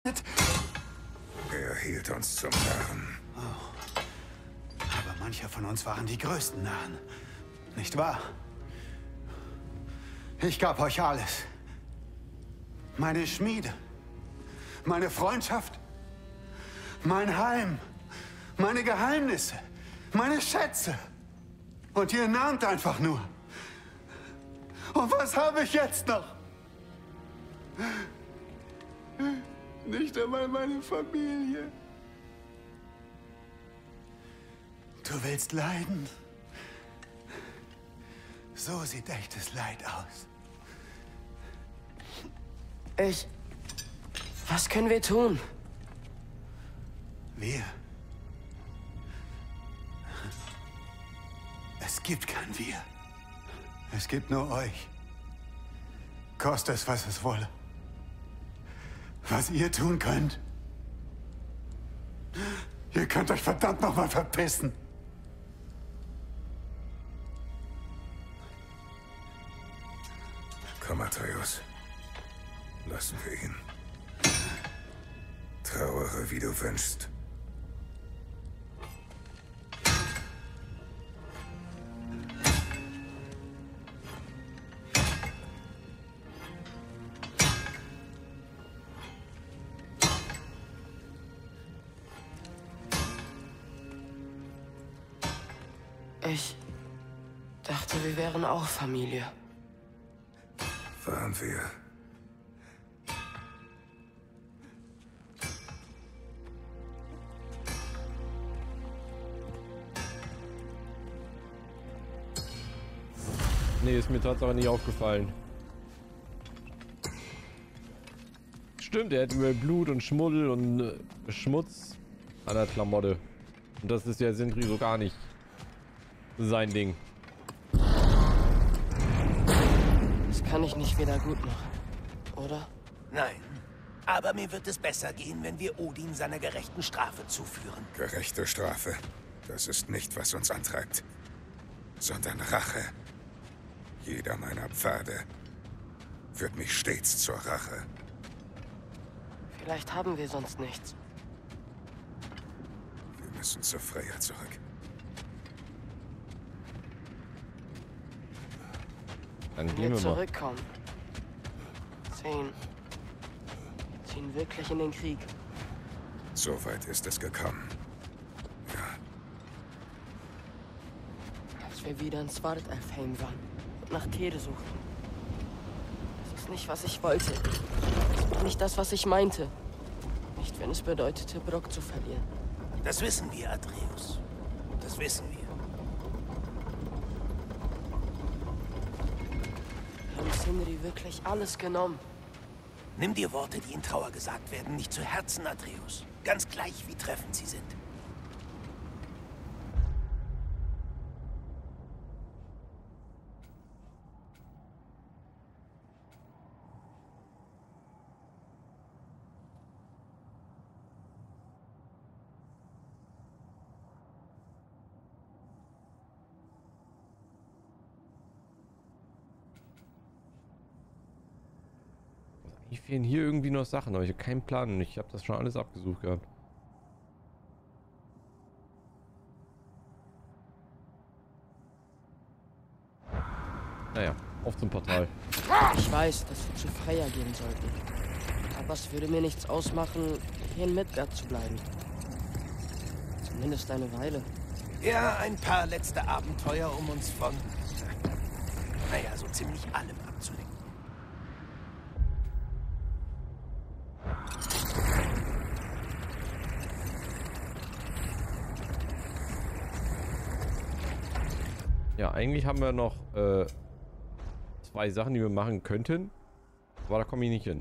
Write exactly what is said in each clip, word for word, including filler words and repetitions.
Er hielt uns zum Narren. Oh. Aber manche von uns waren die größten Narren. Nicht wahr? Ich gab euch alles. Meine Schmiede. Meine Freundschaft. Mein Heim. Meine Geheimnisse. Meine Schätze. Und ihr nahmt einfach nur. Und was habe ich jetzt noch? Nicht einmal meine Familie. Du willst leiden? So sieht echtes Leid aus. Ich... Was können wir tun? Wir? Es gibt kein Wir. Es gibt nur euch. Koste es, was es wolle. Was ihr tun könnt. Ihr könnt euch verdammt nochmal verpissen. Komm, Atreus. Lassen wir ihn. Trauere, wie du wünschst. Ich dachte, wir wären auch Familie. Waren wir. Nee, ist mir tatsächlich nicht aufgefallen. Stimmt, er hat über Blut und Schmuddel und äh, Schmutz an der Klamotte. Und das ist ja Sindri so gar nicht sein Ding. Das kann ich nicht wieder gut machen, oder? Nein. Aber mir wird es besser gehen, wenn wir Odin seiner gerechten Strafe zuführen. Gerechte Strafe. Das ist nicht, was uns antreibt. Sondern Rache. Jeder meiner Pfade führt mich stets zur Rache. Vielleicht haben wir sonst nichts. Wir müssen zu Freya zurück. Dann Wenn gehen wir wir mal. zurückkommen. Zehn. Ziehen wirklich in den Krieg. So weit ist es gekommen. Ja. Als wir wieder in Svartalfheim waren und nach Kere suchten. Das ist nicht, was ich wollte. Das war nicht das, was ich meinte. Nicht, wenn es bedeutete, Brok zu verlieren. Das wissen wir, Atreus. Das wissen wir. Wir haben Sindri wirklich alles genommen. Nimm dir Worte, die in Trauer gesagt werden, nicht zu Herzen, Atreus. Ganz gleich, wie treffend sie sind. Hier fehlen hier irgendwie noch Sachen, aber ich habe keinen Plan. Ich habe das schon alles abgesucht gehabt. Naja, auf zum Portal. Ich weiß, dass wir zu Freya gehen sollten. Aber es würde mir nichts ausmachen, hier in Midgard zu bleiben. Zumindest eine Weile. Ja, ein paar letzte Abenteuer, um uns von... Naja, so ziemlich allem abzulenken. Ja, eigentlich haben wir noch äh, zwei Sachen, die wir machen könnten. Aber da komme ich nicht hin.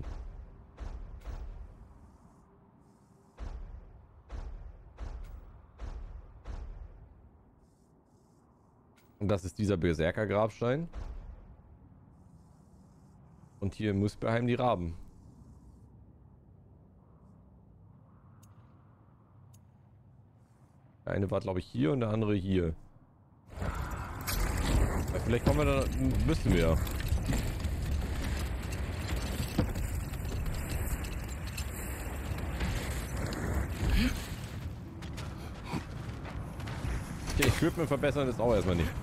Und das ist dieser Berserker-Grabstein. Und hier in Muspelheim die Raben. Der eine war, glaube ich, hier und der andere hier. Ja, vielleicht kommen wir da... Müssen wir. Equipment verbessern ist auch erstmal nicht.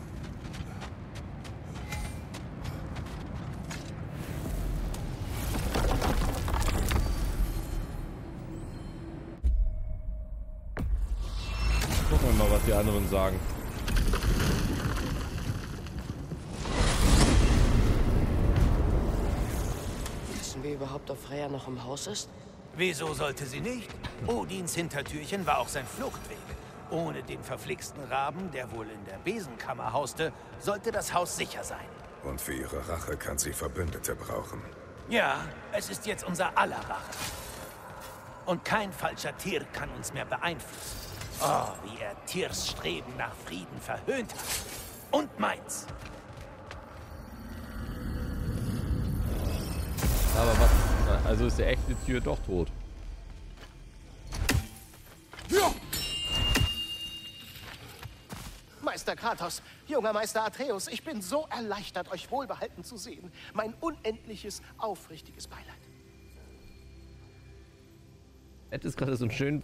Gucken wir mal, was die anderen sagen. Wissen wir überhaupt, ob Freya noch im Haus ist? Wieso sollte sie nicht? Odins Hintertürchen war auch sein Fluchtweg. Ohne den verflixten Raben, der wohl in der Besenkammer hauste, sollte das Haus sicher sein. Und für ihre Rache kann sie Verbündete brauchen. Ja, es ist jetzt unser aller Rache. Und kein falscher Tyr kann uns mehr beeinflussen. Oh, wie er Tyrs Streben nach Frieden verhöhnt hat. Und meins. Aber was? Also ist der echte Tyr doch tot. Ja. Meister Kratos, junger Meister Atreus, ich bin so erleichtert, euch wohlbehalten zu sehen. Mein unendliches, aufrichtiges Beileid. Ed ist gerade so ein schön...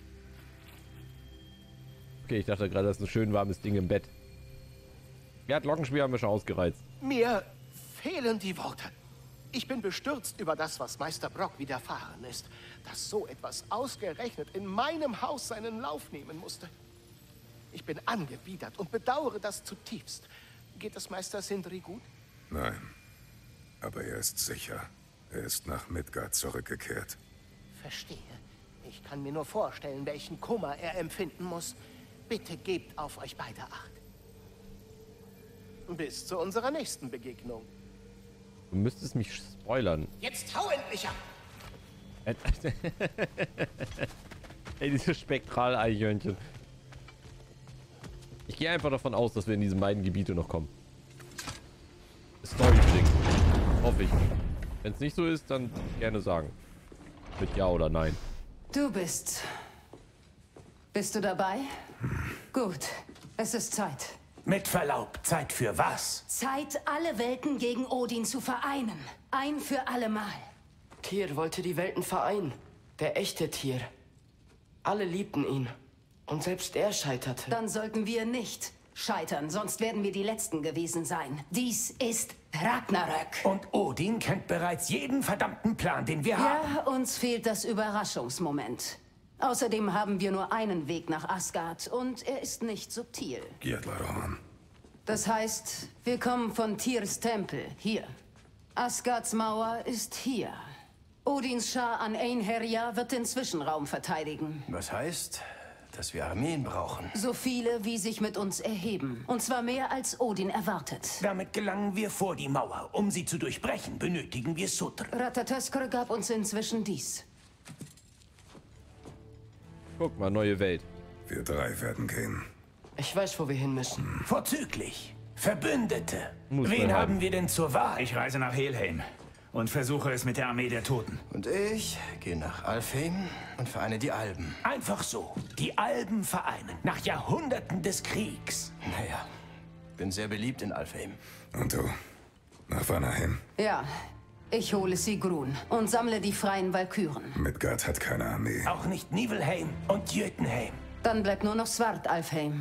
Okay, ich dachte gerade, das ist ein schön warmes Ding im Bett. Ja, Glockenspiel haben wir schon ausgereizt. Mir fehlen die Worte. Ich bin bestürzt über das, was Meister Brok widerfahren ist. Dass so etwas ausgerechnet in meinem Haus seinen Lauf nehmen musste. Ich bin angewidert und bedauere das zutiefst. Geht es Meister Sindri gut? Nein, aber er ist sicher. Er ist nach Midgard zurückgekehrt. Verstehe. Ich kann mir nur vorstellen, welchen Kummer er empfinden muss. Bitte gebt auf euch beide Acht. Bis zu unserer nächsten Begegnung. Du müsstest mich spoilern. Jetzt hau endlich ab! Ey, dieses Spektral-Eichhörnchen. Ich gehe einfach davon aus, dass wir in diesen beiden Gebiete noch kommen. Story-bedingt. Hoffe ich. Wenn es nicht so ist, dann gerne sagen. Mit Ja oder Nein. Du bist... Bist du dabei? Gut. Es ist Zeit. Mit Verlaub, Zeit für was? Zeit, alle Welten gegen Odin zu vereinen. Ein für alle Mal. Tyr wollte die Welten vereinen. Der echte Tyr. Alle liebten ihn. Und selbst er scheiterte. Dann sollten wir nicht scheitern, sonst werden wir die Letzten gewesen sein. Dies ist Ragnarök. Und Odin kennt bereits jeden verdammten Plan, den wir haben. Ja, uns fehlt das Überraschungsmoment. Außerdem haben wir nur einen Weg nach Asgard und er ist nicht subtil. Gjertlaron. Das heißt, wir kommen von Tyrs Tempel, hier. Asgards Mauer ist hier. Odins Schar an Einherjar wird den Zwischenraum verteidigen. Was heißt, dass wir Armeen brauchen? So viele, wie sich mit uns erheben. Und zwar mehr, als Odin erwartet. Damit gelangen wir vor die Mauer. Um sie zu durchbrechen, benötigen wir Sutr. Ratatoskr gab uns inzwischen dies. Guck mal, neue Welt. Wir drei werden gehen. Ich weiß, wo wir hin müssen. Vorzüglich. Verbündete. Muss Wen man haben haben. wir denn zur Wahl? Ich reise nach Helheim und versuche es mit der Armee der Toten. Und ich gehe nach Alfheim und vereine die Alben. Einfach so. Die Alben vereinen. Nach Jahrhunderten des Kriegs. Naja, bin sehr beliebt in Alfheim. Und du? Nach Vanaheim? Ja, ich hole Sigrun und sammle die freien Walküren. Midgard hat keine Armee. Auch nicht Nibelheim und Jötunheim. Dann bleibt nur noch Svartalfheim.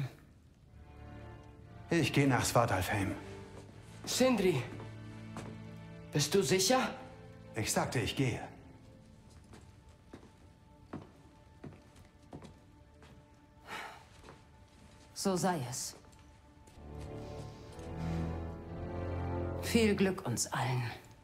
Ich gehe nach Svartalfheim. Sindri, bist du sicher? Ich sagte, ich gehe. So sei es. Viel Glück uns allen.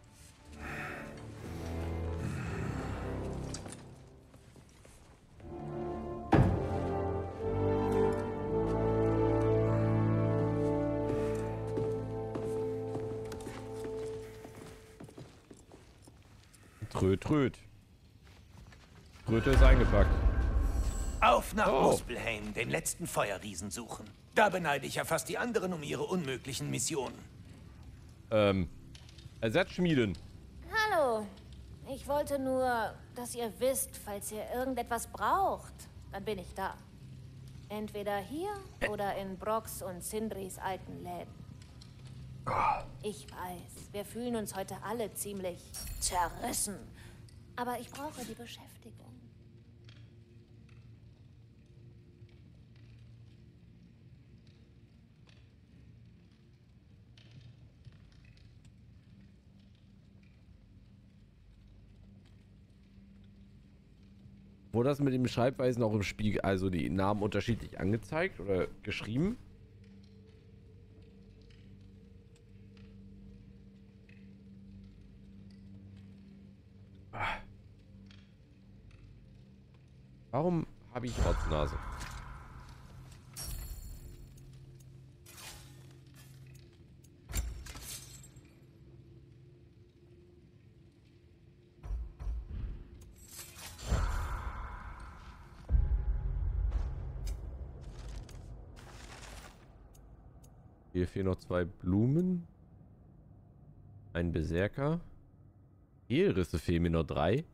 Tröd, tröd. Tröte ist eingepackt. Auf nach Oh. Muspelheim, den letzten Feuerriesen suchen. Da beneide ich ja fast die anderen um ihre unmöglichen Missionen. Ähm, Ersatzschmieden. Hallo. Ich wollte nur, dass ihr wisst, falls ihr irgendetwas braucht, dann bin ich da. Entweder hier oder in Broks und Sindris alten Läden. Ich weiß, wir fühlen uns heute alle ziemlich zerrissen. Aber ich brauche die Beschäftigung. Wurde das mit den Schreibweisen auch im Spiel, also die Namen unterschiedlich angezeigt oder geschrieben? Warum habe ich Rotznase? Hier fehlen noch zwei Blumen. Ein Berserker. Hehlrisse fehlen mir noch drei.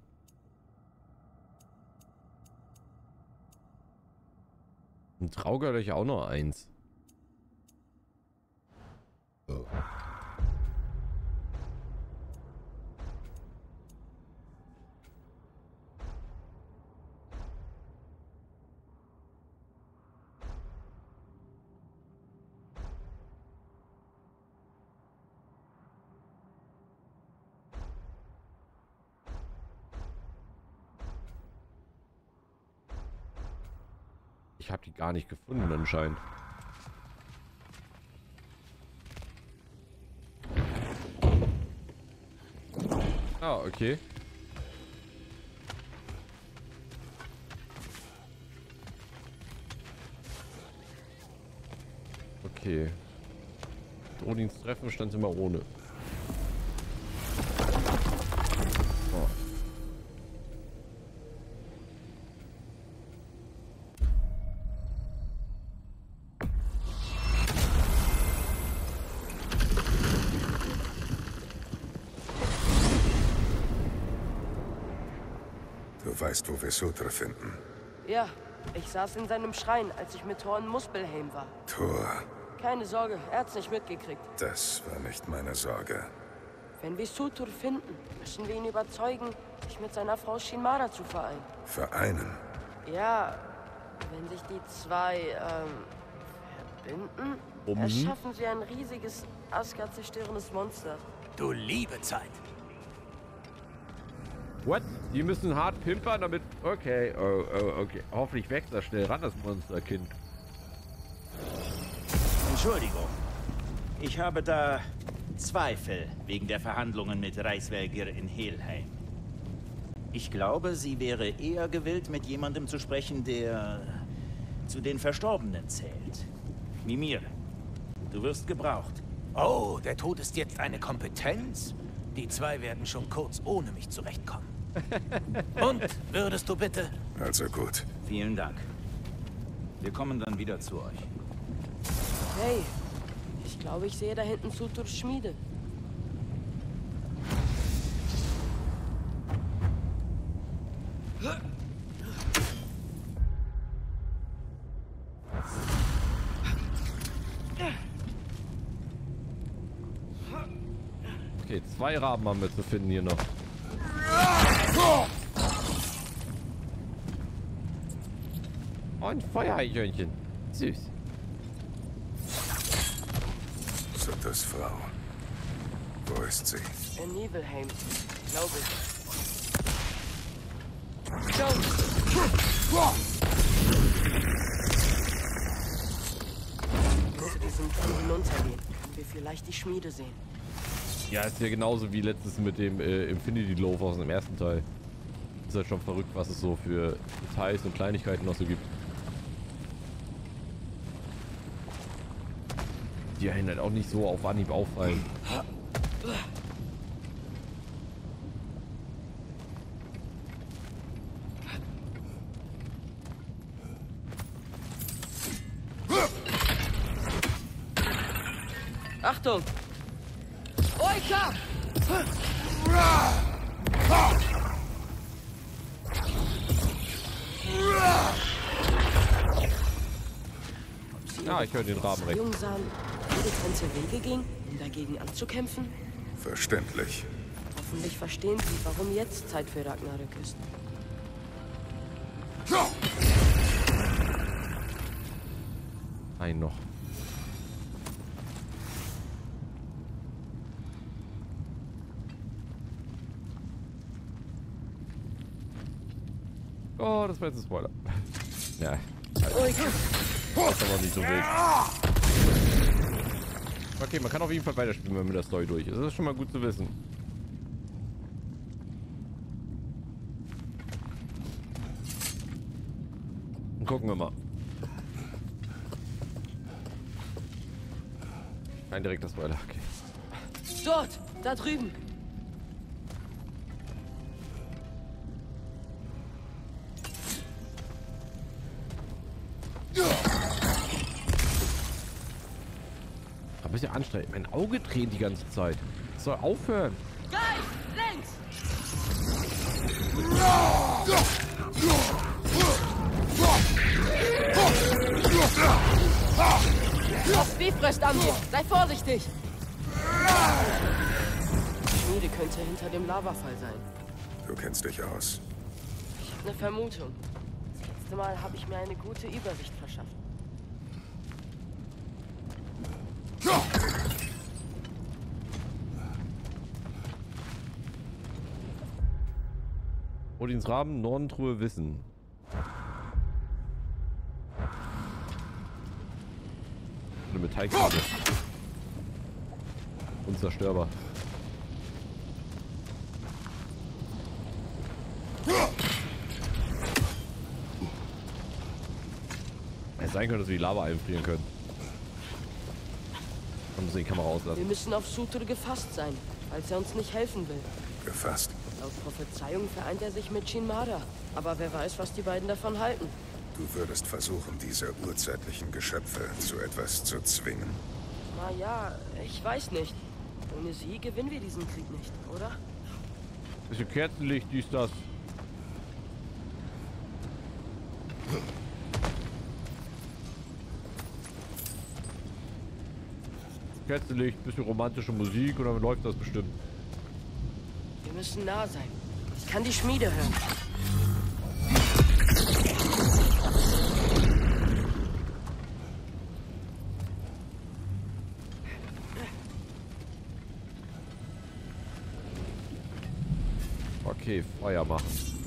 Ein Traugerdolch auch noch eins. Oh. Ich habe die gar nicht gefunden anscheinend. Ah, okay. Okay. Odins Treffen stand immer ohne. Oh. Du weißt, wo wir Surtr finden. Ja, ich saß in seinem Schrein, als ich mit Thor in Muspelheim war. Thor, Keine Sorge, er hat's nicht mitgekriegt. das war nicht meine Sorge. Wenn wir Surtr finden, müssen wir ihn überzeugen, sich mit seiner Frau Shinmara zu vereinen. Vereinen? Ja, wenn sich die zwei, ähm, verbinden, Um. erschaffen sie ein riesiges, Asgard zerstörendes Monster. Du liebe Zeit. What? Die müssen hart pimpern, damit... Okay, oh, oh, okay. Hoffentlich wächst das schnell ran, das Monsterkind. Entschuldigung. Ich habe da Zweifel wegen der Verhandlungen mit Reichswälger in Helheim. Ich glaube, sie wäre eher gewillt, mit jemandem zu sprechen, der zu den Verstorbenen zählt. Mimir, du wirst gebraucht. Oh, der Tod ist jetzt eine Kompetenz? Die zwei werden schon kurz ohne mich zurechtkommen. Und, würdest du bitte? Also gut. Vielen Dank. Wir kommen dann wieder zu euch. Hey, ich glaube, ich sehe da hinten Surtrs Schmiede. Okay, zwei Raben haben wir zu finden hier noch. Und Feuereichhörnchen. Süß. Surtrs Frau. Wo ist sie? In Nibelheim, glaube ich. Wenn wir diesen Turm hinuntergehen, können wir vielleicht die Schmiede sehen. Ja, ist ja genauso wie letztes mit dem äh, Infinity Loaf aus dem ersten Teil. Ist halt schon verrückt, was es so für Details und Kleinigkeiten noch so gibt. Die einen halt auch nicht so auf Anhieb auffallen. Achtung! Oika! Ja, ich höre den Raben recht. Jungen sahen, getrennte Wege ging, um dagegen anzukämpfen. Verständlich. Hoffentlich verstehen sie, warum jetzt Zeit für Ragnarök ist. Ein noch. Oh, das war jetzt ein Spoiler. Ja. Also, das ist aber nicht so wild. Okay, man kann auf jeden Fall weiterspielen, wenn man mit der Story durch ist. Das ist schon mal gut zu wissen. Und gucken wir mal. Kein direkter Spoiler, okay. Dort! Da drüben! Aber ist ja anstrengend. Mein Auge dreht die ganze Zeit. Das soll aufhören. Geist! Links! Das Vieh frisst an dir! Sei vorsichtig! Die Schmiede könnte hinter dem Lavafall sein. Du kennst dich aus. Ich habe eine Vermutung. Das letzte Mal habe ich mir eine gute Übersicht verschafft. Odins Raben, Nordentruhe, Wissen. Eine Metallkarte. Unzerstörbar. Es sein könnte, dass wir die Lava einfrieren können. Dann müssen wir die Kamera auslassen. Wir müssen auf Sutur gefasst sein, falls er uns nicht helfen will. Gefasst. Laut Prophezeiung vereint er sich mit Shinmara. Aber wer weiß, was die beiden davon halten. Du würdest versuchen, diese urzeitlichen Geschöpfe zu etwas zu zwingen. Na ja, ich weiß nicht. Ohne sie gewinnen wir diesen Krieg nicht, oder? Bisschen Kerzenlicht, dies, das. Kerzenlicht, bisschen romantische Musik und dann läuft das bestimmt. Wir müssen nah sein. Ich kann die Schmiede hören. Okay, Feuer machen.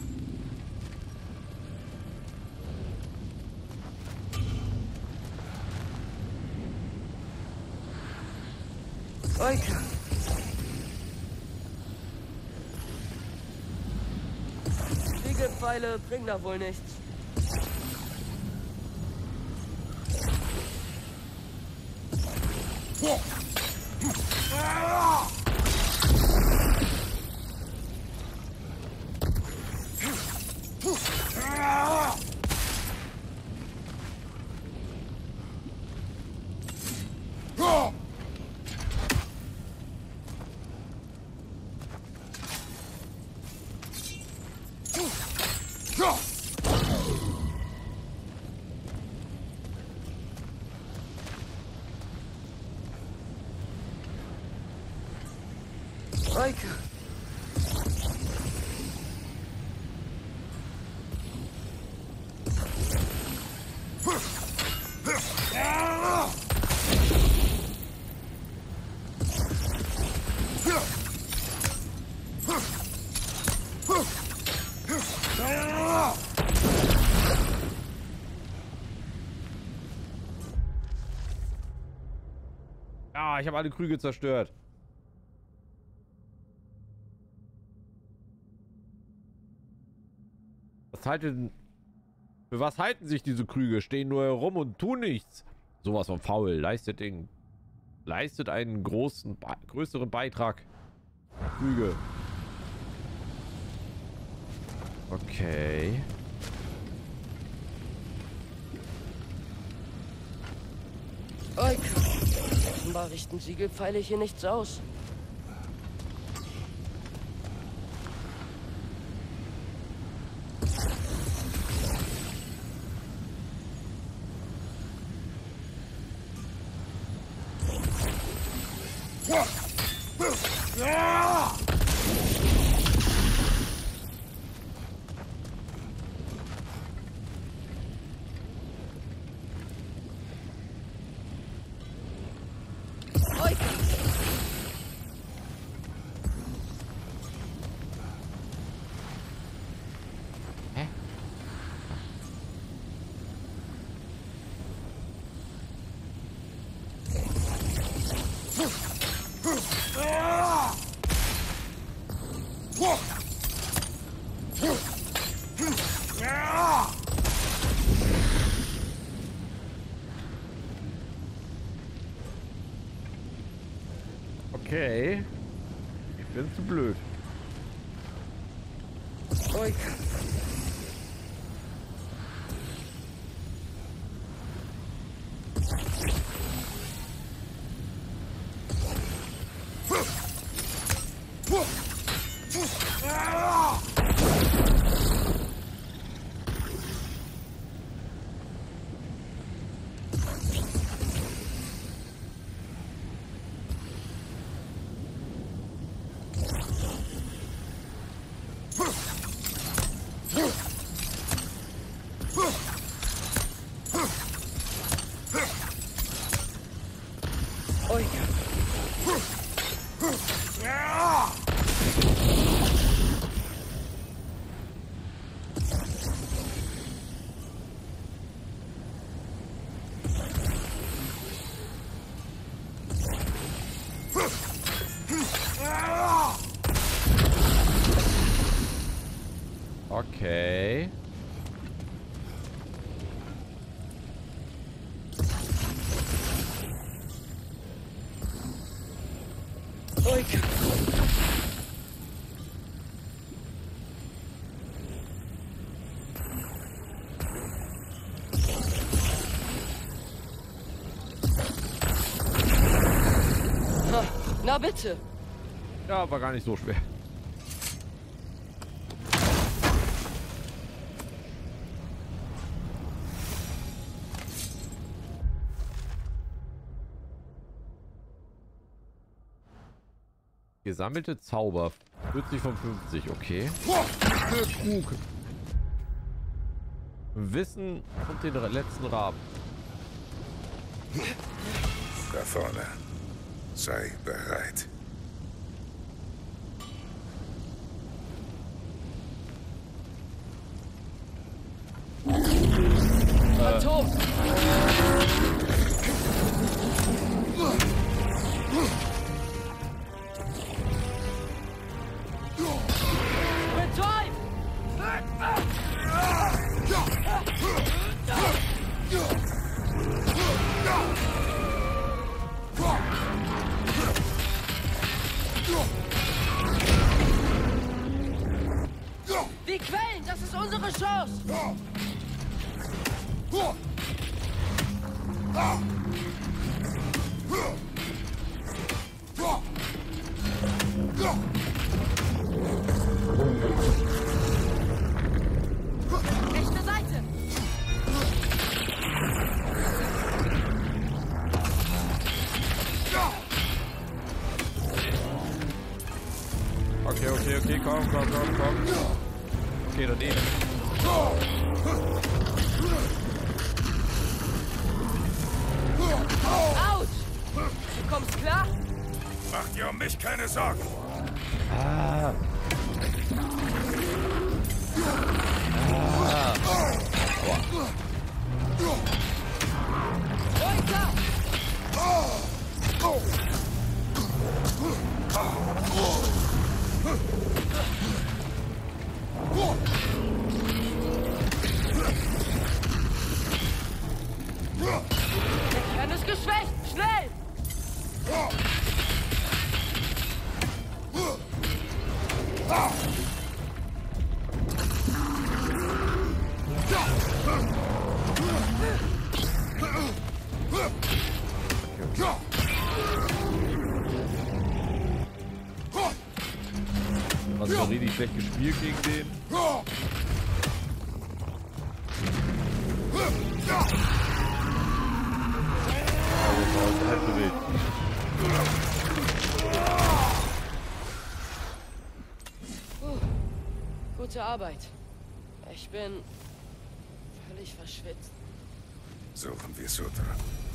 Oika. Spiegelpfeile bringen da wohl nichts. Oika. Ah, ich habe alle Krüge zerstört. Was halten... Für was halten sich diese Krüge? Stehen nur herum und tun nichts. Sowas von faul. Leistet den... Leistet einen großen... größeren Beitrag. Krüge. Okay. Oika. Offenbar richten Siegelpfeile hier nichts aus. Okay. Ich bin zu blöd. Ui. Okay. Ha, na bitte. Ja, war gar nicht so schwer. Gesammelte Zauber. vierzig von fünfzig, okay. Krug. Wissen und den letzten Raben. Da vorne. Sei bereit. Phantom! Die Quellen, das ist unsere Chance! Rechte Seite! Okay, okay, okay, komm, komm, komm, komm. Okay, daneben. Autsch! Du kommst klar? Mach dir um mich keine Sorgen. Ah. Ah. Aua. Weiter! Der Kern ist geschwächt! Schnell! Hast du richtig schlecht gespielt gegen den? Also, halb so wild. Uh, gute Arbeit. Ich bin völlig verschwitzt. Suchen wir Sutra.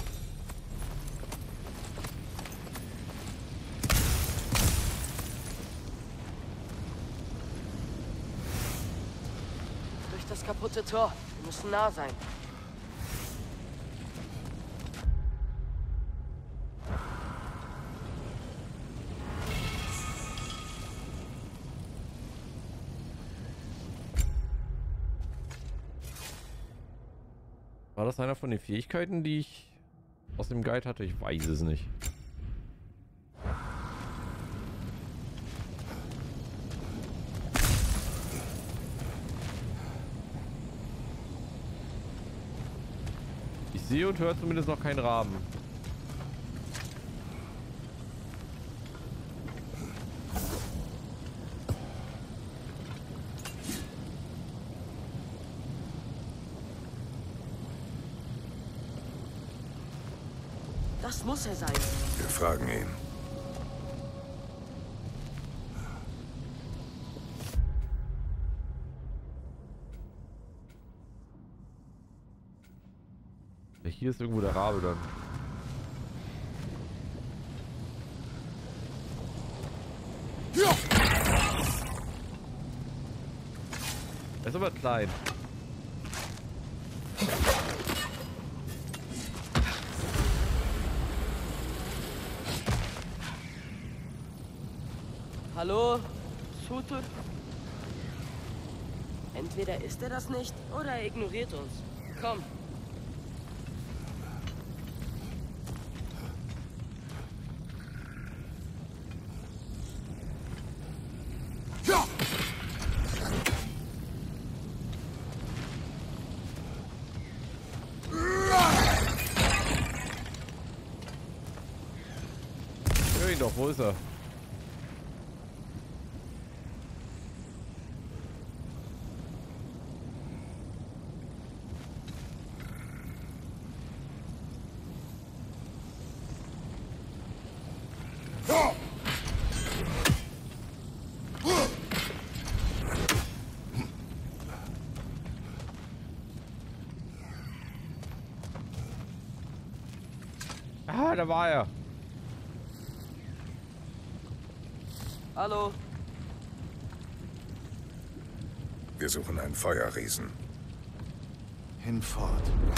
Durch das kaputte Tor. Wir müssen nah sein. War das einer von den Fähigkeiten, die ich aus dem Guide hatte? Ich weiß es nicht. sehe und höre zumindest noch keinen Raben. Das muss er sein. Wir fragen ihn. Ja, hier ist irgendwo der Rabe dann. Er ist aber klein. Hallo? Sutur? Entweder ist er das nicht, oder er ignoriert uns. Komm. Hör ihn doch, wo ist er? Ah, da war er. Hallo? Wir suchen einen Feuerriesen. Hinfort.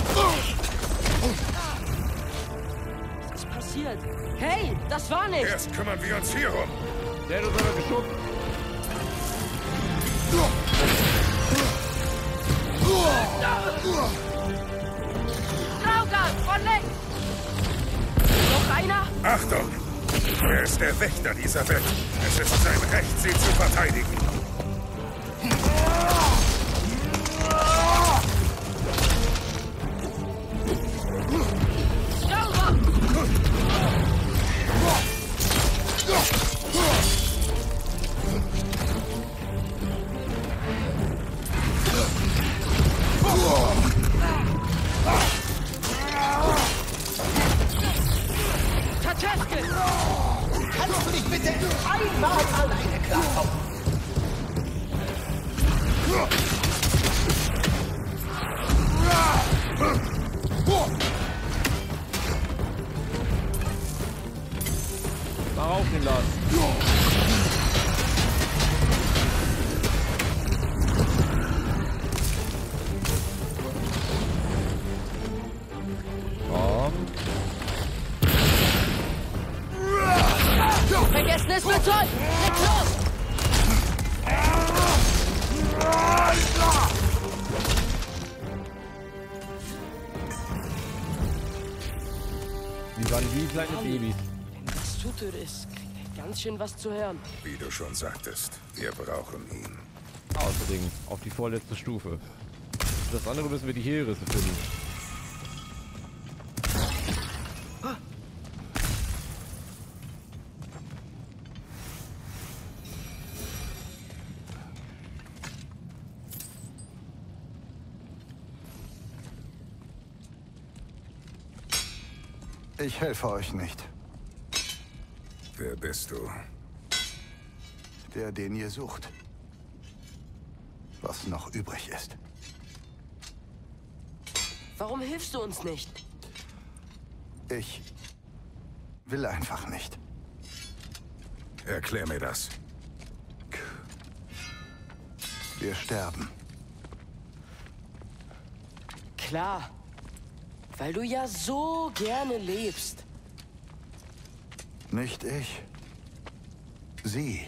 Was ist passiert? Hey, das war nicht! Erst kümmern wir uns hier um. Der hat uns aber geschuckt. Draugar, von links! Noch einer? Achtung! Er ist der Wächter dieser Welt. Es ist sein Recht, sie zu verteidigen. Sauber! Tateske! Kannst du dich bitte einmal alleine klarkommen? Mach auf den Laden. Komm. Vergessen ist mit Zoll! Leg los! Die waren wie kleine Babys. Wenn das Sutur ist, kriegt er ganz schön was zu hören. Wie du schon sagtest, wir brauchen ihn. Außerdem auf die vorletzte Stufe. Das andere müssen wir die Heerrisse finden. Ich helfe euch nicht. Wer bist du? Der, den ihr sucht. Was noch übrig ist. Warum hilfst du uns nicht? Ich will einfach nicht. Erklär mir das. Wir sterben. Klar. Weil du ja so gerne lebst. Nicht ich. Sie.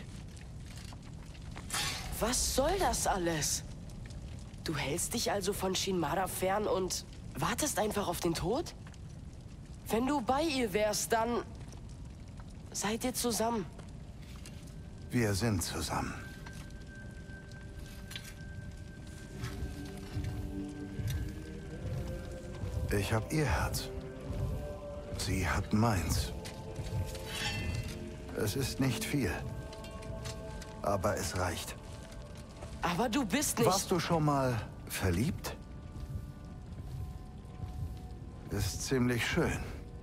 Was soll das alles? Du hältst dich also von Shinmara fern und wartest einfach auf den Tod? Wenn du bei ihr wärst, dann seid ihr zusammen. Wir sind zusammen. Ich habe ihr Herz. Sie hat meins. Es ist nicht viel. Aber es reicht. Aber du bist nicht... Warst du schon mal verliebt? Ist ziemlich schön.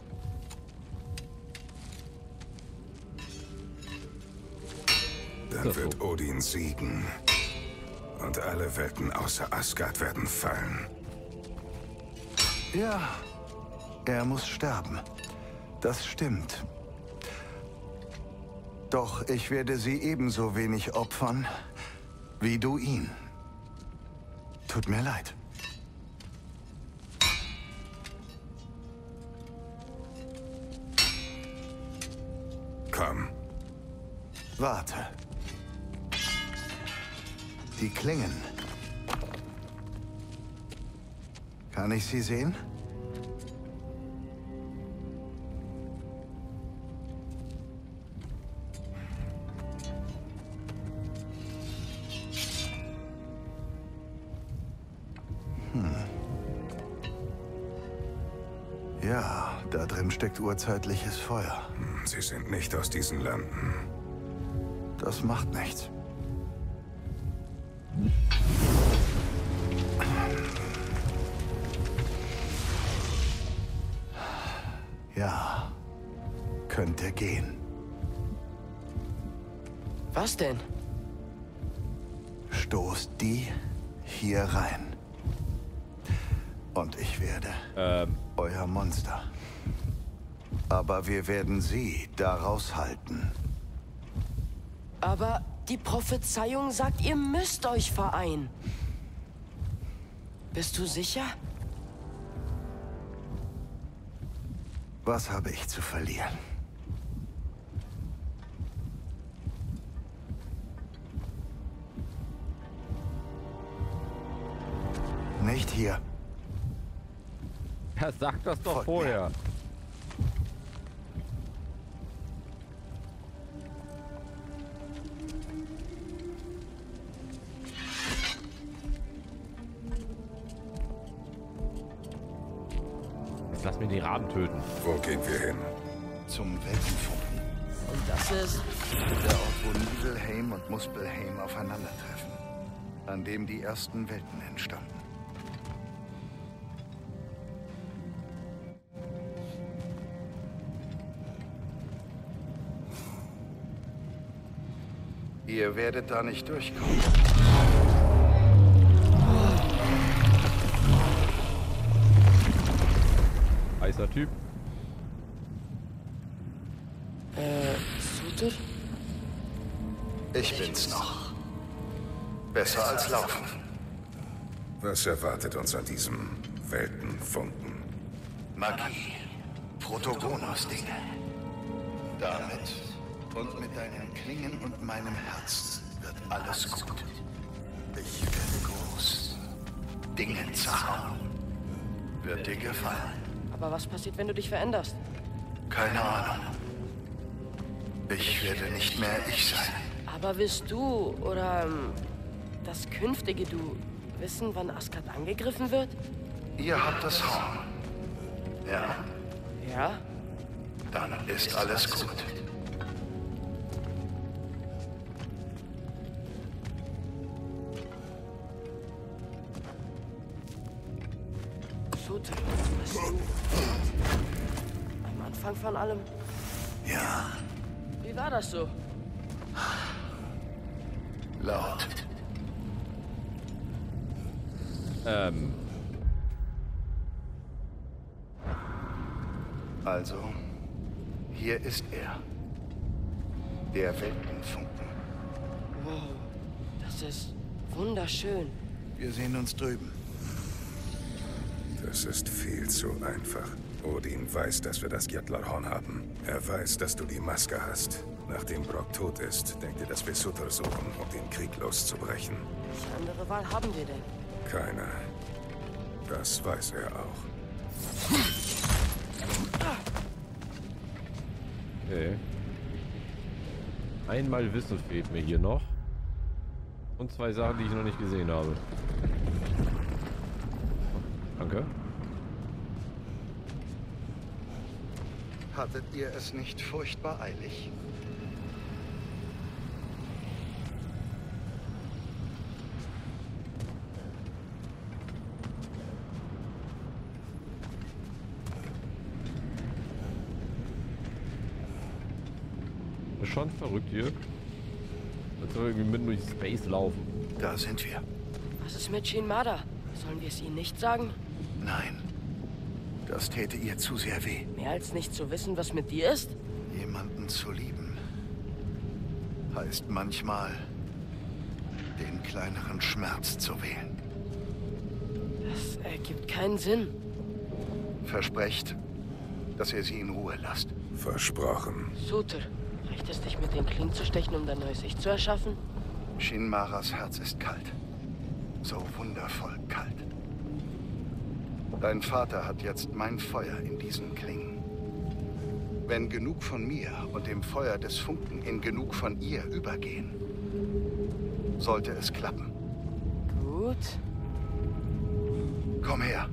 Dann wird Odin siegen. Und alle Welten außer Asgard werden fallen. Ja, er muss sterben. Das stimmt. Doch ich werde sie ebenso wenig opfern, wie du ihn. Tut mir leid. Komm. Warte. Die Klingen. Kann ich sie sehen? Hm. Ja, da drin steckt urzeitliches Feuer. Sie sind nicht aus diesen Landen. Das macht nichts. Ja, könnte gehen. Was denn? Stoßt die hier rein. Und ich werde Ähm. euer Monster. Aber wir werden sie da raushalten. Aber die Prophezeiung sagt, ihr müsst euch vereinen. Bist du sicher? Was habe ich zu verlieren? Nicht hier. Ja, sag das doch Folgt vorher. mir. Jetzt lass mir die Raben töten. Wo gehen wir hin? Zum Weltenfunken. Und das ist... Der Ort, wo Nibelheim und Muspelheim aufeinandertreffen. An dem die ersten Welten entstanden. Ihr werdet da nicht durchkommen. Heißer Typ. Äh, Suter? Ich bin's noch. Besser als laufen. Was erwartet uns an diesem Weltenfunken? Magie. Protogonos-Dinge. Damit und mit deinen Klingen und meinem Herz wird alles gut. Ich werde groß. Dinge zerhauen. Wird dir gefallen? Aber was passiert, wenn du dich veränderst? Keine Ahnung. Ich werde nicht mehr ich sein. Aber willst du oder ähm, das künftige Du wissen, wann Asgard angegriffen wird? Ihr habt das Horn. Ja, Ja? dann ist alles gut. Suter, bist du am Anfang von allem? Ja, Wie war das so? laut. Ähm. Also, hier ist er. Der Weltenfunken. Wow, das ist wunderschön. Wir sehen uns drüben. Das ist viel zu einfach. Odin weiß, dass wir das Gjallarhorn haben. Er weiß, dass du die Maske hast. Nachdem Brok tot ist, denkt er, dass wir Sutter suchen, um den Krieg loszubrechen. Welche andere Wahl haben wir denn? Keine. Das weiß er auch. Okay. Einmal Wissen fehlt mir hier noch. Und zwei Sachen, die ich noch nicht gesehen habe. Danke. Hattet ihr es nicht furchtbar eilig? Ist schon verrückt hier. Als wir irgendwie mitten durch Space laufen. Da sind wir. Was ist mit Shinmada? Sollen wir es ihnen nicht sagen? Nein. Das täte ihr zu sehr weh. Mehr als nicht zu wissen, was mit dir ist? Jemanden zu lieben heißt manchmal, den kleineren Schmerz zu wählen. Das ergibt keinen Sinn. Versprecht, dass ihr sie in Ruhe lasst. Versprochen. Suter, reicht es dich mit den Klingen zu stechen, um dein neues Ich zu erschaffen? Shinmaras Herz ist kalt. So wundervoll kalt. Dein Vater hat jetzt mein Feuer in diesen Klingen. Wenn genug von mir und dem Feuer des Funken in genug von ihr übergehen, sollte es klappen. Gut. Komm her.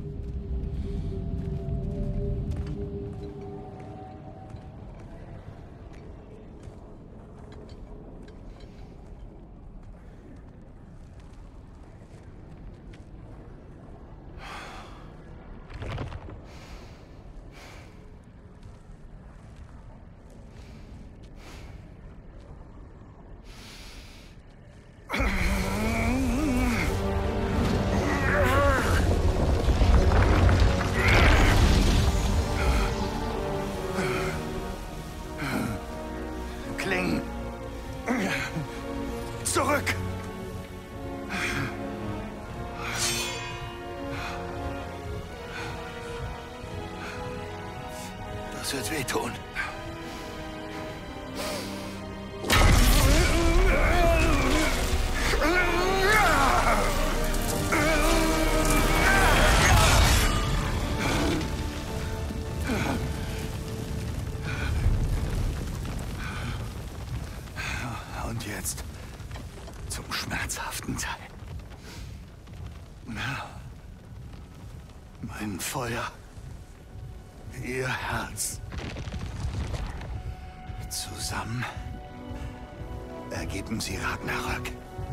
Zurück! Das wird wehtun. Und jetzt zum schmerzhaften Teil. Mein Feuer, ihr Herz. Zusammen ergeben sie Ragnarök.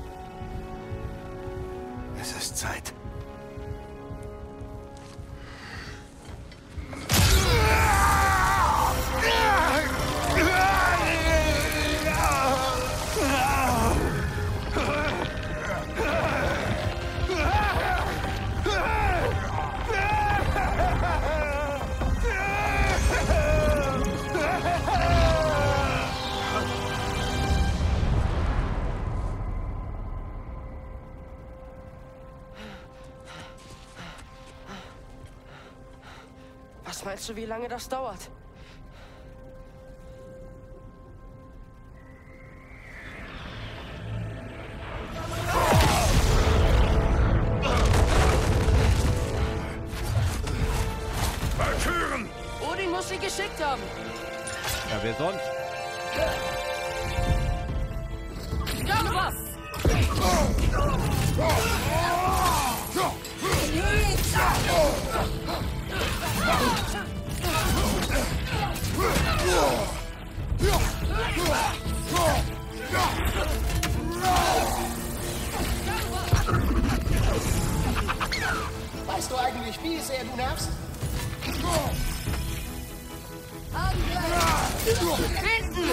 Es ist Zeit. Was meinst du, wie lange das dauert? Valkyren! Odin muss sie geschickt haben. Ja, wer sonst? Gambas! Weißt du eigentlich, wie sehr du nervst? Hinten!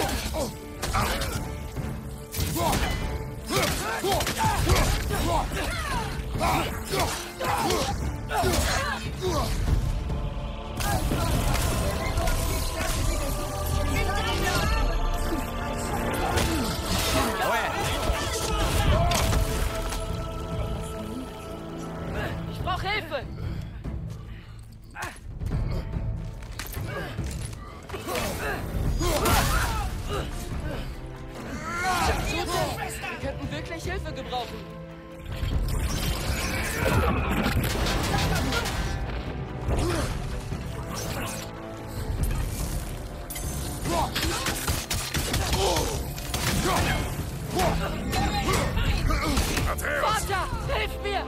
Ich brauche Hilfe! Wir könnten wirklich Hilfe gebrauchen. Vater, hilf mir!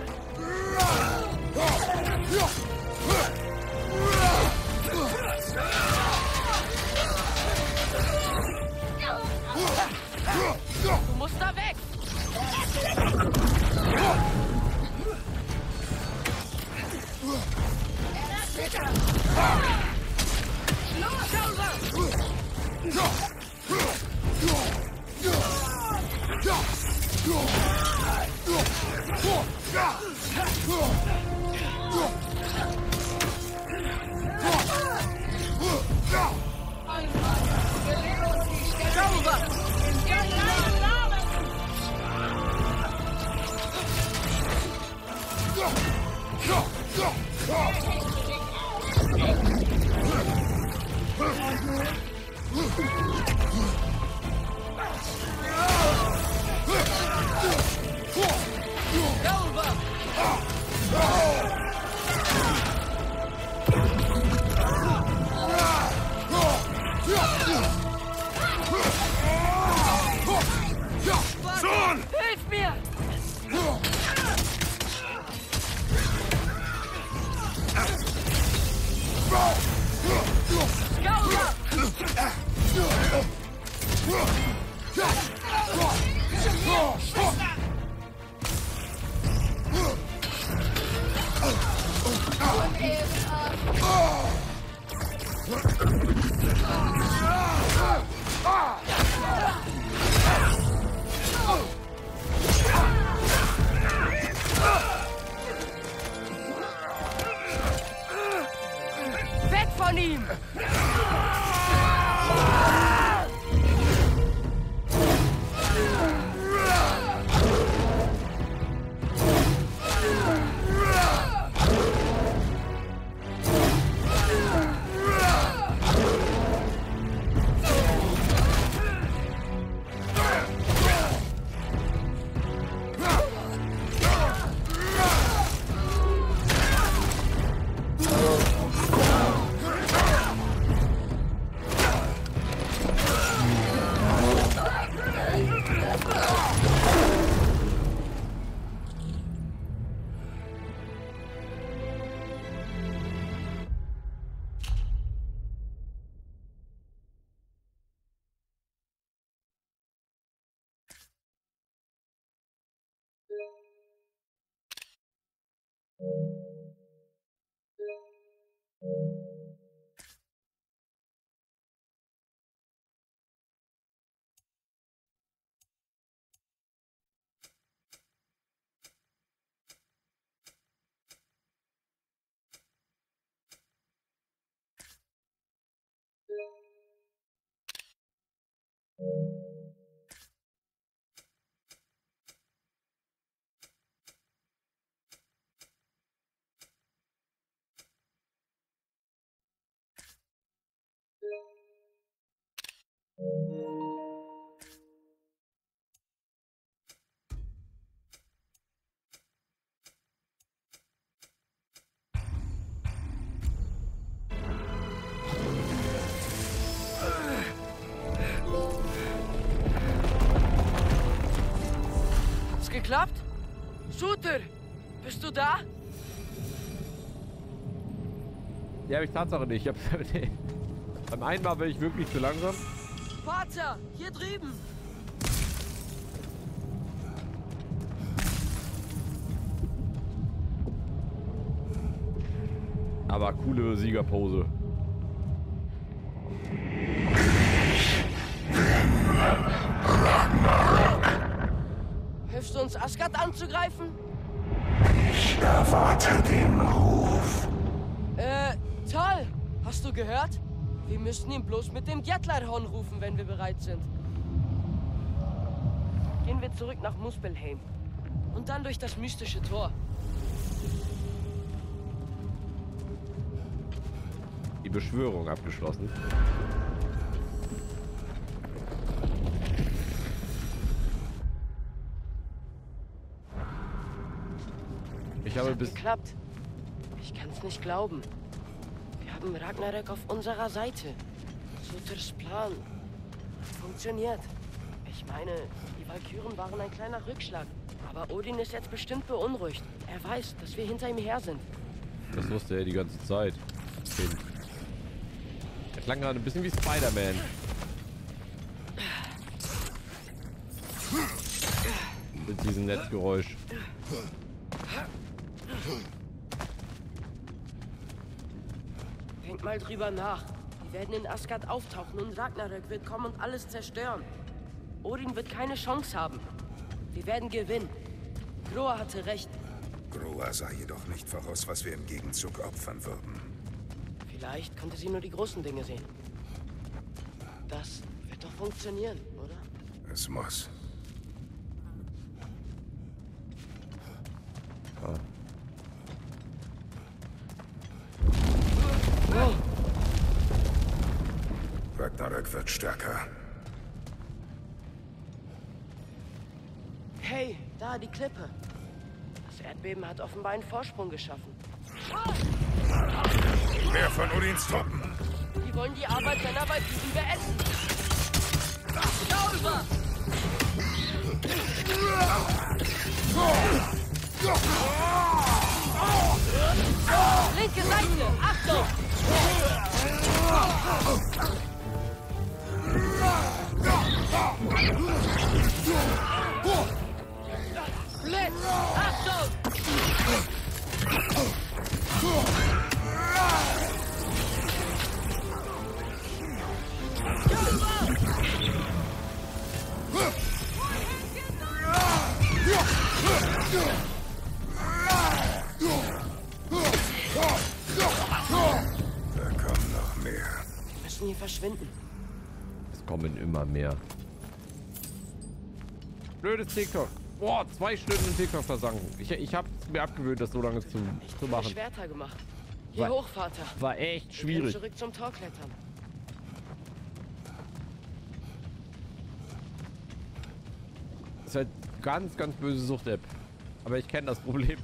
Hilf mir! Weg von ihm! Hat's geklappt? Shooter, bist du da? Ja, hab ich Tatsache nicht. Ich hab, beim einen Mal bin ich wirklich zu langsam. Vater, hier drüben. Aber coole Siegerpose. Hilfst du uns, Asgard anzugreifen? Ich erwarte den Ruf. Äh, toll. Hast du gehört? Wir müssen ihn bloß mit dem Gjettlærhorn rufen, wenn wir bereit sind. Gehen wir zurück nach Muspelheim. Und dann durch das mystische Tor. Die Beschwörung abgeschlossen. Ich habe bis... geklappt. Ich kann's nicht glauben. Wir haben Ragnarök auf unserer Seite. Suthers Plan hat funktioniert. Ich meine, die Walküren waren ein kleiner Rückschlag. Aber Odin ist jetzt bestimmt beunruhigt. Er weiß, dass wir hinter ihm her sind. Das wusste er die ganze Zeit. Kind. Er klang gerade ein bisschen wie Spider-Man. Mit diesem Netzgeräusch. Denk mal drüber nach. Die werden in Asgard auftauchen und Ragnarök wird kommen und alles zerstören. Odin wird keine Chance haben. Wir werden gewinnen. Groa hatte recht. Groa sah jedoch nicht voraus, was wir im Gegenzug opfern würden. Vielleicht konnte sie nur die großen Dinge sehen. Das wird doch funktionieren, oder? Es muss. Ah. Oh. Ragnarök wird stärker. Hey, da, die Klippe. Das Erdbeben hat offenbar einen Vorsprung geschaffen. Wer von Odins Truppen? Die wollen die Arbeit seiner Valkyren beenden. Schau über! Linke Seite, Achtung! Blitz, Achtung! Da kommen noch mehr. Wir müssen hier verschwinden. Es kommen immer mehr. Blödes TikTok. Boah, zwei Stunden in TikTok versanken. Ich, ich habe es mir abgewöhnt, das so lange zu, zu machen. Schwerter gemacht. Hier War, hoch, Vater. war echt Wir schwierig. können zurück zum Tor klettern. Das ist halt ganz, ganz böse Sucht-App. Aber ich kenne das Problem.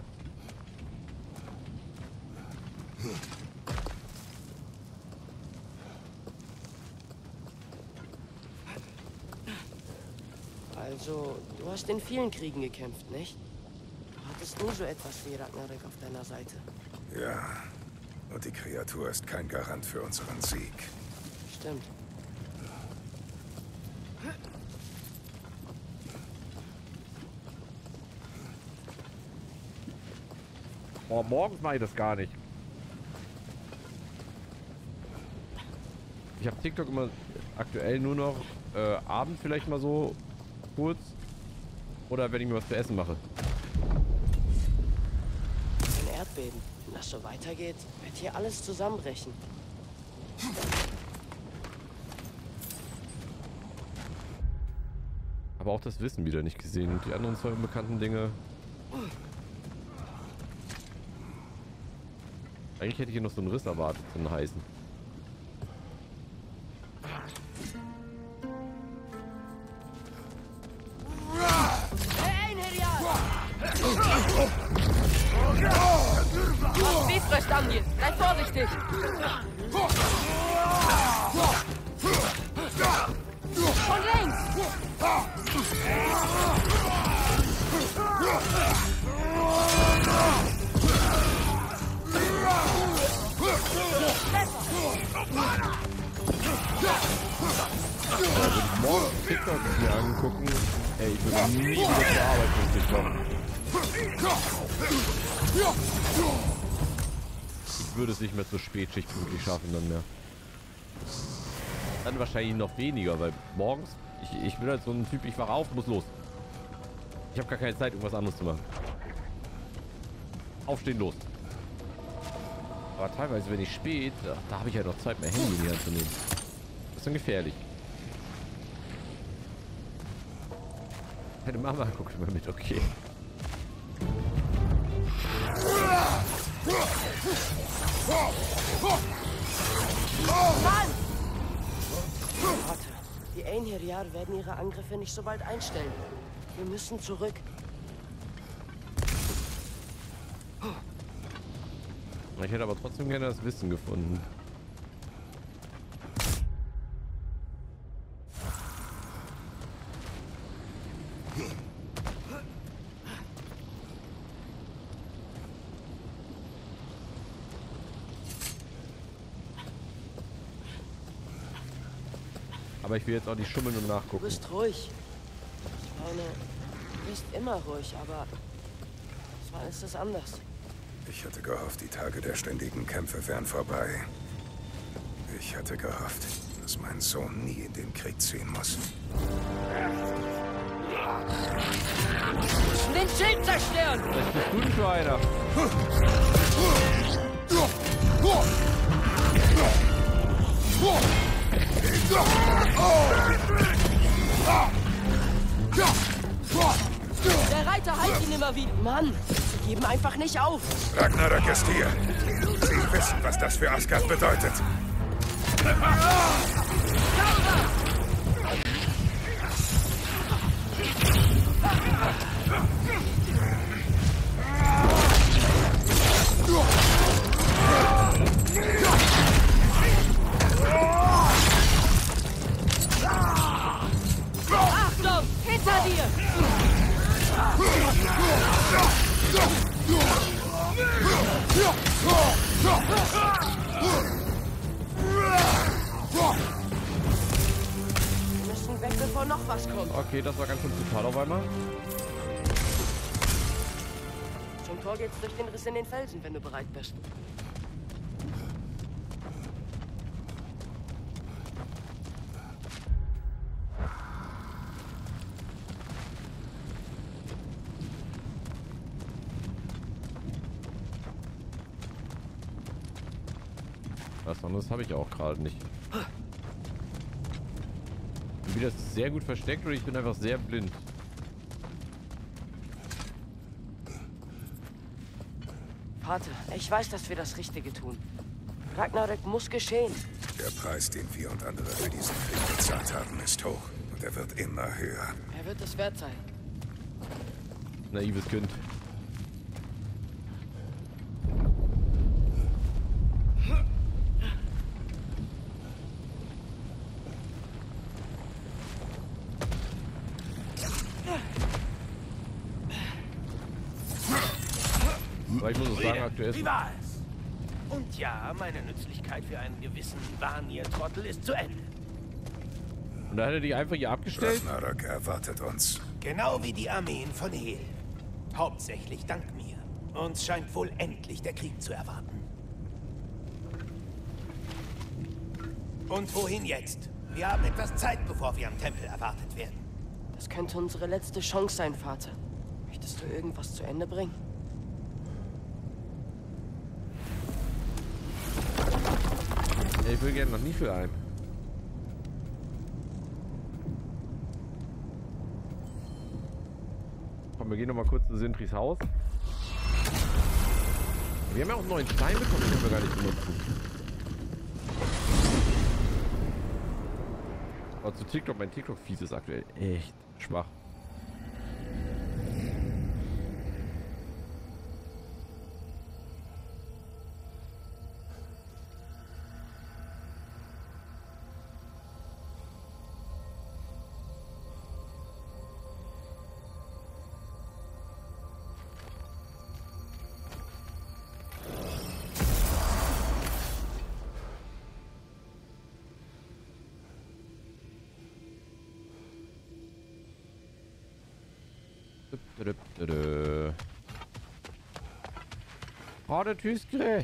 Also, du hast in vielen Kriegen gekämpft, nicht? Du hattest nur so etwas wie Ragnarök auf deiner Seite. Ja, und die Kreatur ist kein Garant für unseren Sieg. Stimmt. Boah, morgens mache ich das gar nicht. Ich habe TikTok immer aktuell nur noch äh, abends vielleicht mal so kurz. Oder wenn ich mir was zu essen mache. Ein Erdbeben. Wenn das so weitergeht, wird hier alles zusammenbrechen. Aber auch das Wissen wieder nicht gesehen. Und die anderen zwei unbekannten Dinge. Eigentlich hätte ich hier noch so einen Riss erwartet, so einen heißen. Bifrost an dir! Bleib vorsichtig! Von links! Ja, würde ich morgen TikTok mir angucken, ey, ich würde nie wieder zur Arbeit pünktlich kommen. Ich würde es nicht mehr zur Spätschicht pünktlich schaffen dann mehr. Dann wahrscheinlich noch weniger, weil morgens, ich, ich bin halt so ein Typ, ich wache auf, muss los. Ich habe gar keine Zeit, irgendwas anderes zu machen. Aufstehen, los. Aber teilweise, wenn ich spät, da, da habe ich ja noch Zeit, mein Handy in die Hand zu nehmen. Das ist dann gefährlich. Meine Mama guckt immer mit, okay. Mann! Warte, die Einherjar werden ihre Angriffe nicht so bald einstellen. Wir müssen zurück. Ich hätte aber trotzdem gerne das Wissen gefunden. Aber ich will jetzt auch nicht schummeln und nachgucken. Du bist ruhig. Ich meine, du bist immer ruhig, aber diesmal ist es anders. Ich hatte gehofft, die Tage der ständigen Kämpfe wären vorbei. Ich hatte gehofft, dass mein Sohn nie in den Krieg ziehen muss. Den Schild zerstören! Was bist du denn für einer? Der Reiter heilt ihn immer wieder. Mann, sie geben einfach nicht auf. Ragnarök ist hier. Sie wissen, was das für Asgard bedeutet. Achtung, hinter dir! Wir müssen weg, bevor noch was kommt. Okay, das war ganz schön brutal auf einmal. Zum Tor geht's durch den Riss in den Felsen, wenn du bereit bist. Was anderes habe ich auch gerade nicht. Entweder ist es sehr gut versteckt oder ich bin einfach sehr blind. Vater, ich weiß, dass wir das Richtige tun. Ragnarök muss geschehen. Der Preis, den wir und andere für diesen Krieg bezahlt haben, ist hoch. Und er wird immer höher. Er wird es wert sein. Naives Kind. Aber ich muss es sagen, aktuell ist... Wie war es? Und ja, meine Nützlichkeit für einen gewissen Vanir-Trottel ist zu Ende. Und da hat er die einfach hier abgestellt? Ragnarök erwartet uns. Genau wie die Armeen von Hel. Hauptsächlich dank mir. Uns scheint wohl endlich der Krieg zu erwarten. Und wohin jetzt? Wir haben etwas Zeit, bevor wir am Tempel erwartet werden. Das könnte unsere letzte Chance sein, Vater. Möchtest du irgendwas zu Ende bringen? Ich will gerne noch nie für einen. Komm, wir gehen noch mal kurz zu Sindris Haus. Wir haben ja auch einen neuen Stein bekommen, den können wir gar nicht benutzen. Aber zu TikTok, mein TikTok-Feed ist aktuell echt schwach. Oh, der Tüskre.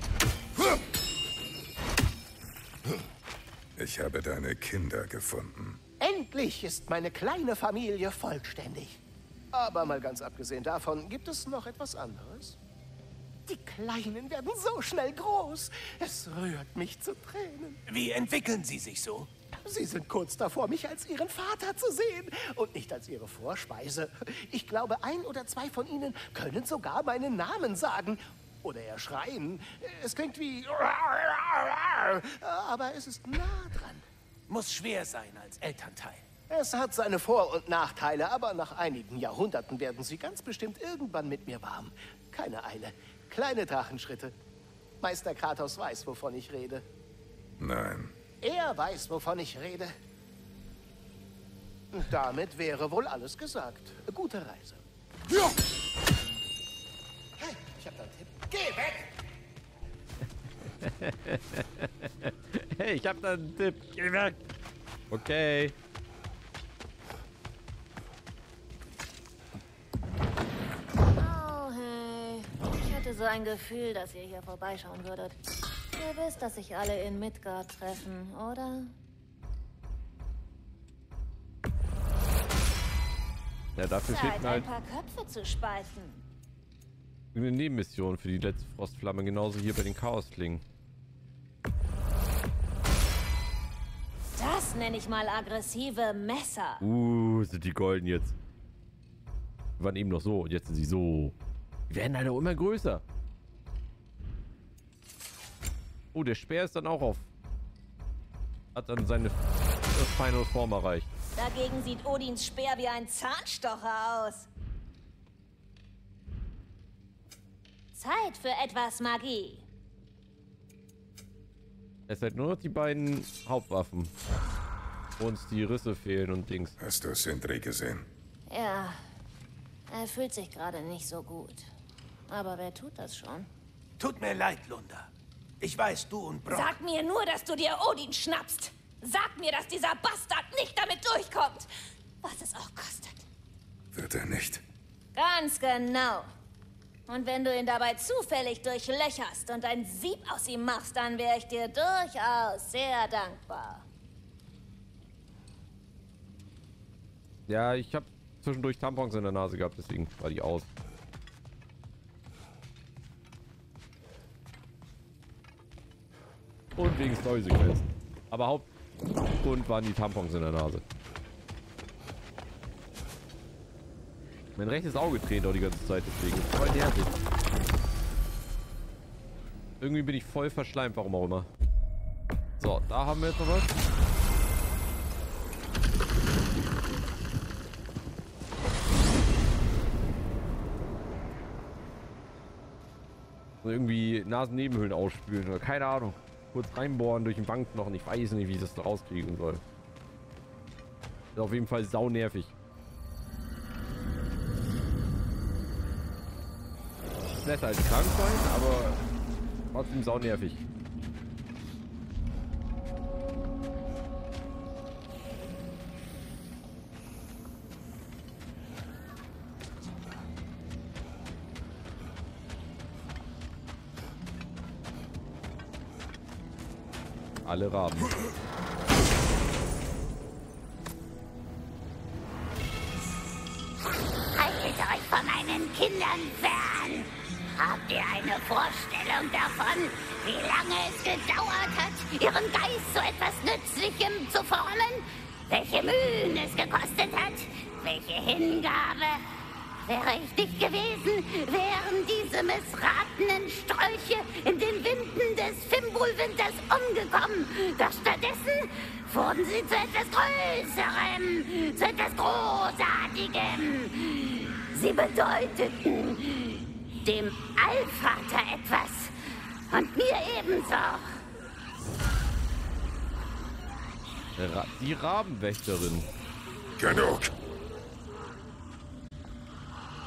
Ich habe deine Kinder gefunden. Endlich ist meine kleine Familie vollständig. Aber mal ganz abgesehen davon, gibt es noch etwas anderes? Die Kleinen werden so schnell groß. Es rührt mich zu Tränen. Wie entwickeln sie sich so? Sie sind kurz davor, mich als ihren Vater zu sehen und nicht als ihre Vorspeise. Ich glaube, ein oder zwei von ihnen können sogar meinen Namen sagen. Oder eher schreien. Es klingt wie... Aber es ist nah dran. Muss schwer sein als Elternteil. Es hat seine Vor- und Nachteile, aber nach einigen Jahrhunderten werden sie ganz bestimmt irgendwann mit mir warm. Keine Eile. Kleine Drachenschritte. Meister Kratos weiß, wovon ich rede. Nein. Er weiß, wovon ich rede. Damit wäre wohl alles gesagt. Gute Reise. Ja. Hey, ich hab da einen Tipp. Geh weg! Hey, ich hab da einen Tipp. Geh weg! Okay. Oh, hey. Ich hatte so ein Gefühl, dass ihr hier vorbeischauen würdet. Ihr wisst, dass sich alle in Midgard treffen, oder? Ja, dafür fehlt Zeit, mir halt ein paar Köpfe zu spalten. eine Nebenmission für die letzte Frostflamme, genauso hier bei den Chaosklingen. Das nenne ich mal aggressive Messer. Uh, sind die golden jetzt. Die waren eben noch so und jetzt sind sie so. Die werden halt auch immer größer. Oh, der Speer ist dann auch auf. Hat dann seine Final Form erreicht. Dagegen sieht Odins Speer wie ein Zahnstocher aus. Zeit für etwas Magie. Es sind nur noch die beiden Hauptwaffen. Wo uns die Risse fehlen und Dings. Hast du Sindri gesehen? Ja, er fühlt sich gerade nicht so gut. Aber wer tut das schon? Tut mir leid, Lunda. Ich weiß, du und Brock... Sag mir nur, dass du dir Odin schnappst. Sag mir, dass dieser Bastard nicht damit durchkommt. Was es auch kostet. Wird er nicht. Ganz genau. Und wenn du ihn dabei zufällig durchlöcherst und ein Sieb aus ihm machst, dann wäre ich dir durchaus sehr dankbar. Ja, ich habe zwischendurch Tampons in der Nase gehabt, deswegen war die aus. Und wegen Story-Sequenzen. Aber Hauptgrund waren die Tampons in der Nase. Mein rechtes Auge dreht auch die ganze Zeit, deswegen ist voll nervig. Irgendwie bin ich voll verschleimt, warum auch immer. So, da haben wir jetzt noch was. Und irgendwie Nasennebenhöhlen ausspülen oder keine Ahnung. Kurz reinbohren durch den Wangenknochen. Ich weiß nicht, wie ich das da rauskriegen soll. Ist auf jeden Fall sau nervig. Ist besser als krank sein, aber trotzdem sau nervig. Alle Raben. Haltet euch von meinen Kindern fern! Habt ihr eine Vorstellung davon, wie lange es gedauert hat, ihren Geist zu etwas Nützlichem zu formen? Welche Mühen es gekostet hat? Welche Hingabe? Wäre ich nicht gewesen, wären diese missratenen Strolche in den Winden des Fimbulwinters umgekommen. Doch stattdessen wurden sie zu etwas Größerem, zu etwas Großartigem. Sie bedeuteten dem Allvater etwas und mir ebenso. Ra- Die Rabenwächterin. Genug!